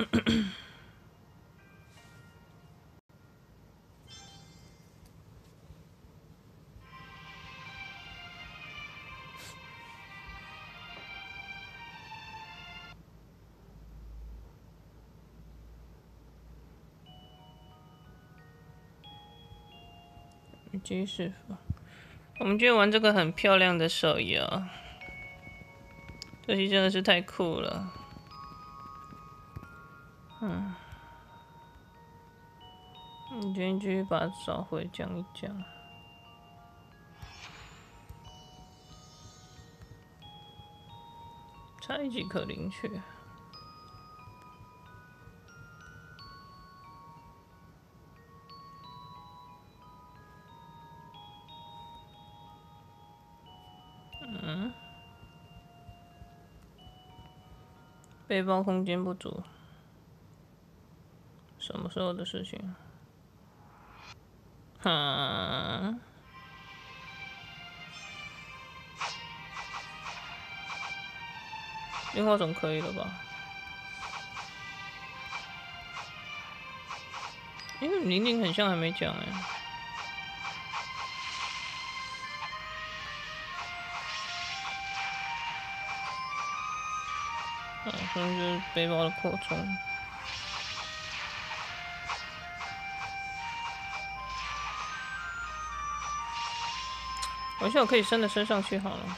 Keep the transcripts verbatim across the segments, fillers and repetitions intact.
居师傅，我们今天玩这个很漂亮的手游，这期真的是太酷了。嗯，你今天继续把它找回讲一讲。差几颗灵血。嗯，背包空间不足，什么时候的事情？哈，樱花总可以了吧？因为玲玲很像还没讲哎。啊，可能就是背包的扩充。我想我可以升的升上去好了。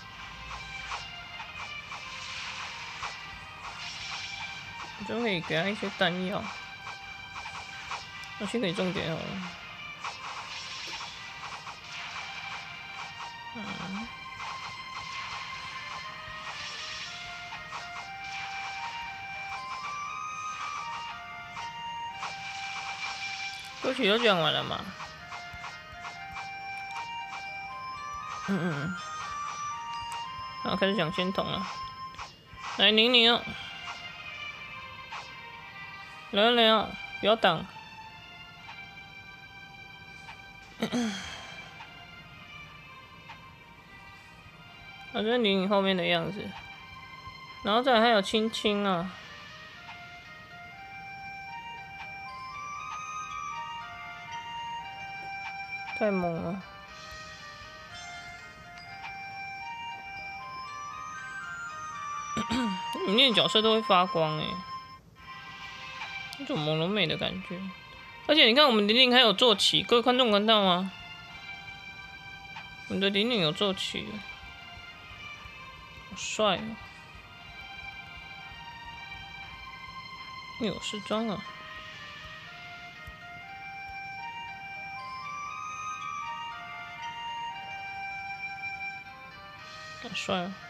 我就可以给他一些弹药。我先可以重点好了。嗯。歌曲都讲完了嘛？嗯嗯嗯。好，开始讲仙童了。来，宁宁啊，来来啊，不要挡。啊，这是宁宁后面的样子。然后再来还有青青啊。太猛了！里面的角色都会发光哎，那种朦胧美的感觉。而且你看，我们玲玲还有坐骑，各位观众看到吗？我们的玲玲有坐骑，好帅哦！有时装啊，好帅哦！